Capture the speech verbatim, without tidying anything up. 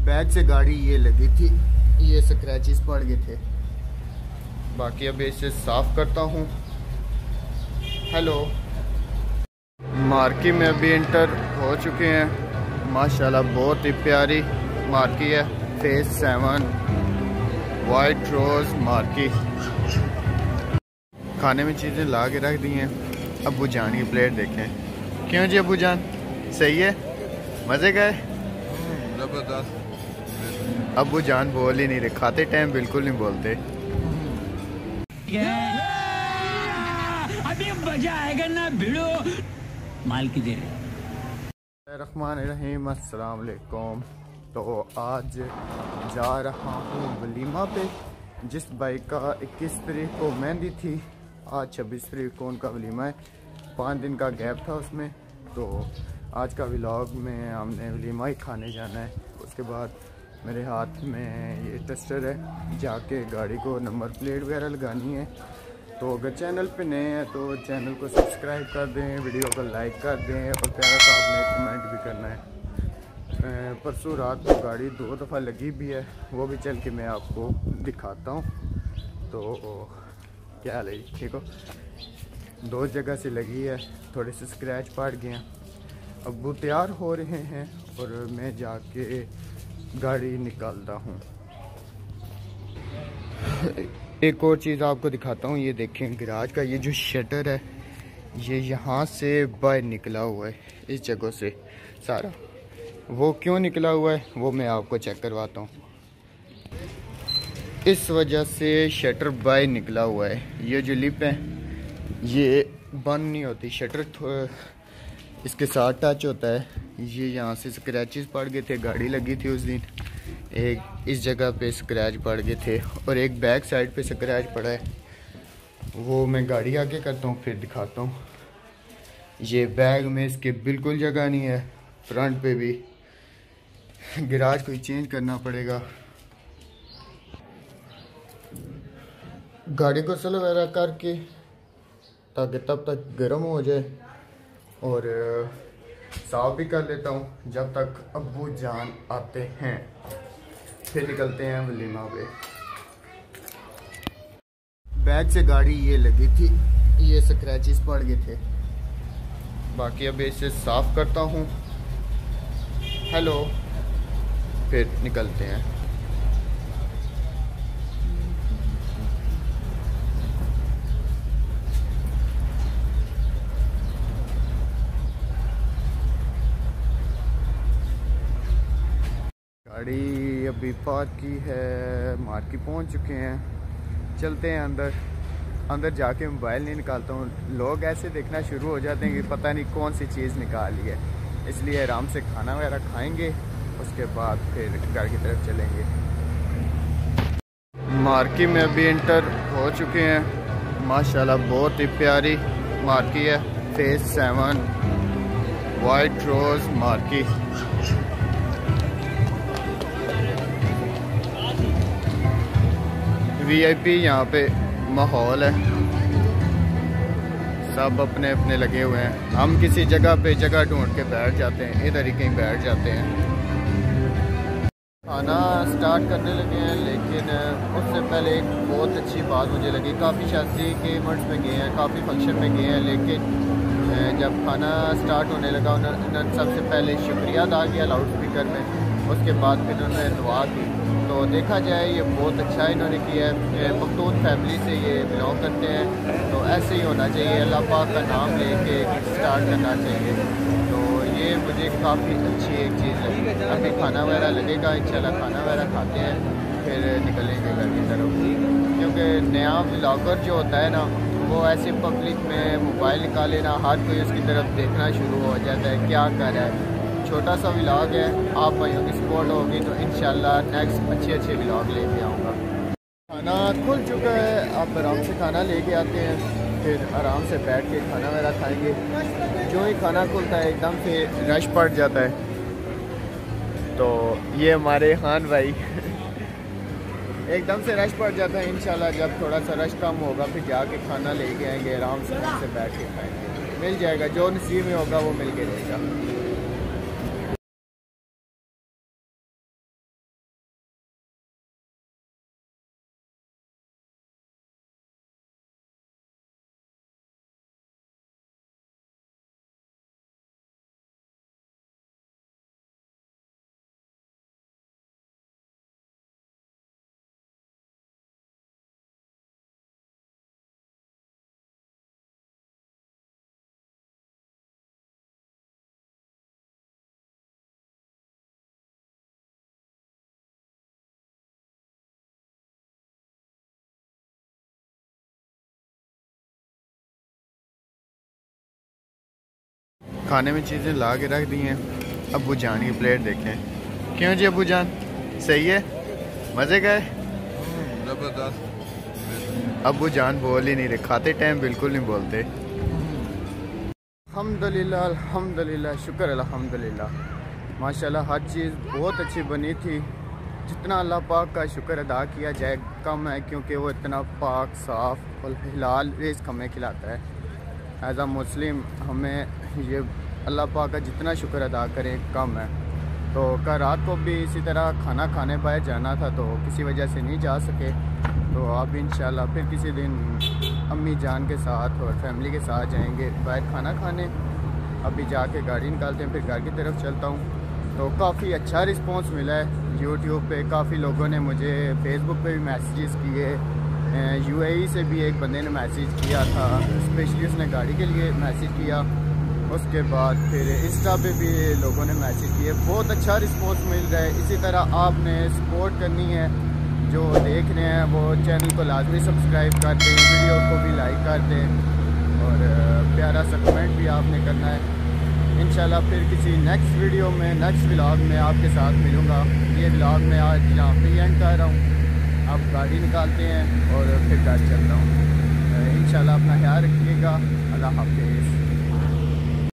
Bag से गाड़ी ये लगी थी, ये स्क्रैचेस पड़ गए थे। बाकी अभी इसे साफ करता हूँ। हेलो, मार्की में अभी इंटर हो चुके हैं। माशाल्लाह बहुत ही प्यारी मार्की है। Phase seven white rose marquee. खाने में चीज़ें ला के रख दी हैं। अबू जान की प्लेट देखें। क्यों जी अबू जान, सही है? मज़े गए? जबरदस्त। अबू जान बोल ही नहीं रहे, खाते टाइम बिल्कुल नहीं बोलते। अभी मजा आएगा ना भिड़ो माल की देर। रहमान रहीम, अस्सलाम वालेकुम। तो आज जा रहा हूँ वलीमा पे, जिस भाई का इक्कीस तारीख को मेहंदी थी, आज छब्बीस तारीख को उनका वलीमा है। पाँच दिन का गैप था उसमें। तो आज का व्लॉग में हमने वलीमा ही खाने जाना है। उसके बाद मेरे हाथ में ये टेस्टर है, जाके गाड़ी को नंबर प्लेट वगैरह लगानी है। तो अगर चैनल पे नए हैं तो चैनल को सब्सक्राइब कर दें, वीडियो को लाइक कर दें और प्यारा सा आपने कमेंट भी करना है। परसों रात को गाड़ी दो दफ़ा लगी भी है, वो भी चल के मैं आपको दिखाता हूँ। तो क्या हाल है, ठीक हो? दो जगह से लगी है, थोड़े से स्क्रैच पड़ गए हैं। अब वो तैयार हो रहे हैं और मैं जाके गाड़ी निकालता हूँ। एक और चीज़ आपको दिखाता हूँ, ये देखें गैराज का ये जो शटर है, ये यहाँ से बाहर निकला हुआ है, इस जगह से सारा। वो क्यों निकला हुआ है वो मैं आपको चेक करवाता हूँ। इस वजह से शटर बाहर निकला हुआ है। ये जो लिप है ये बंद नहीं होती, शटर इसके साथ टच होता है। ये यहाँ से स्क्रैचेस पड़ गए थे, गाड़ी लगी थी उस दिन, एक इस जगह पे स्क्रैच पड़ गए थे और एक बैक साइड पे स्क्रैच पड़ा है। वो मैं गाड़ी आगे करता हूँ फिर दिखाता हूँ। ये बैग में इसके बिल्कुल जगह नहीं है, फ्रंट पे भी। गैराज को चेंज करना पड़ेगा। गाड़ी को स्लो वगैरह करके ताकि तब तक गर्म हो जाए और साफ भी कर लेता हूँ जब तक अब्बू जान आते हैं। फिर निकलते हैं वलीमा पे। बैग से गाड़ी ये लगी थी, ये स्क्रैचेस पड़ गए थे। बाकी अभी इसे साफ करता हूँ। हेलो, फिर निकलते हैं। गाड़ी अभी पार्क की है, मार्की पहुंच चुके हैं। चलते हैं अंदर। अंदर जाके मोबाइल नहीं निकालता हूँ, लोग ऐसे देखना शुरू हो जाते हैं कि पता नहीं कौन सी चीज़ निकाली है। इसलिए आराम से खाना वगैरह खाएंगे, उसके बाद फिर घर की तरफ चलेंगे। मार्की में अभी इंटर हो चुके हैं। माशाल्लाह बहुत ही प्यारी मार्की है। Phase seven white rose marquee. VIP यहाँ पे माहौल है, सब अपने अपने लगे हुए हैं। हम किसी जगह पे जगह ढूंढ के बैठ जाते हैं, इधर ही कहीं बैठ जाते हैं। खाना स्टार्ट करने लगे हैं, लेकिन उससे पहले एक बहुत अच्छी बात मुझे लगी। काफ़ी शादी के इवेंट्स में गए हैं, काफ़ी फंक्शन में गए हैं, लेकिन जब खाना स्टार्ट होने लगा उन्होंने सबसे पहले शुक्रिया अदा किया लाउड स्पीकर में। उसके बाद फिर उन्होंने दुआ की। तो देखा जाए ये बहुत अच्छा इन्होंने किया है। पख्तून फैमिली से ये बिलोंग करते हैं, तो ऐसे ही होना चाहिए। अल्लाह पाक का नाम लेके स्टार्ट करना चाहिए। तो ये मुझे काफ़ी अच्छी एक चीज़ लगी। अभी खाना वगैरह लगेगा, इंशाल्लाह खाना वगैरह खाते हैं, फिर निकलेंगे घर की तरफ। क्योंकि नया व्लॉगर जो होता है ना, वो ऐसे पब्लिक में मोबाइल निकाले ना, हर कोई उसकी तरफ देखना शुरू हो जाता है क्या कर रहा है। छोटा सा व्लॉग है, आप भाइयों की सपोर्ट होगी तो इंशाल्लाह नेक्स्ट अच्छे अच्छे व्लॉग लेके आऊँगा। खाना खुल चुका है, आप आराम से खाना लेके आते हैं, फिर आराम से बैठ के खाना वगैरह खाएंगे। जो ही खाना खुलता है एकदम से रश पड़ जाता है। तो ये हमारे खान भाई एकदम से रश पड़ जाता है। इंशाल्लाह जब थोड़ा सा रश कम होगा फिर जाके खाना लेके आएंगे, आराम से से बैठ के खाएंगे। मिल जाएगा, जो नसीब में होगा वो मिल के रहेगा। खाने में चीज़ें ला के रख दी हैं। अबू जान की प्लेट देखें। क्यों जी अबू जान, सही है, मज़े गए? जबरदस्त। अबू जान बोल ही नहीं रहे, खाते टाइम बिल्कुल नहीं बोलते। अल्हम्दुलिल्लाह अल्हम्दुलिल्लाह, शुक्र अल्हम्दुलिल्लाह, माशाल्लाह हर चीज़ बहुत अच्छी बनी थी। जितना अल्लाह पाक का शुक्र अदा किया जाए कम है, क्योंकि वो इतना पाक साफ़ और हिलाल रिज़्क़ हमें खिलाता है। एज़ आ मुस्लिम हमें ये अल्लाह पाक का जितना शुक्र अदा करें कम है। तो कल रात को भी इसी तरह खाना खाने बाहर जाना था, तो किसी वजह से नहीं जा सके। तो अब इंशाल्लाह फिर किसी दिन अम्मी जान के साथ और फैमिली के साथ जाएंगे बाहर खाना खाने। अभी जाके गाड़ी निकालते हैं, फिर घर की तरफ चलता हूँ। तो काफ़ी अच्छा रिस्पांस मिला है यूट्यूब पे। काफ़ी लोगों ने मुझे फेसबुक पे भी मैसेजेस किए, यूएई से भी एक बंदे ने मैसेज किया था, स्पेशली उसने गाड़ी के लिए मैसेज किया। उसके बाद फिर इंस्टा पे भी लोगों ने मैसेज किए। बहुत अच्छा रिस्पांस मिल रहा है। इसी तरह आपने सपोर्ट करनी है, जो देख रहे हैं वो चैनल को लाजमी सब्सक्राइब कर दें, वीडियो को भी लाइक कर दें और प्यारा सा कमेंट भी आपने करना है। इंशाल्लाह फिर किसी नेक्स्ट वीडियो में, नेक्स्ट व्लॉग में आपके साथ मिलूँगा। ये व्लॉग मैं आज यहाँ पे एंड कर रहा हूँ। अब गाड़ी निकालते हैं और फिर घर चलता हूँ। इंशाल्लाह अपना ख्याल रखिएगा। अल्लाह हाफिज़।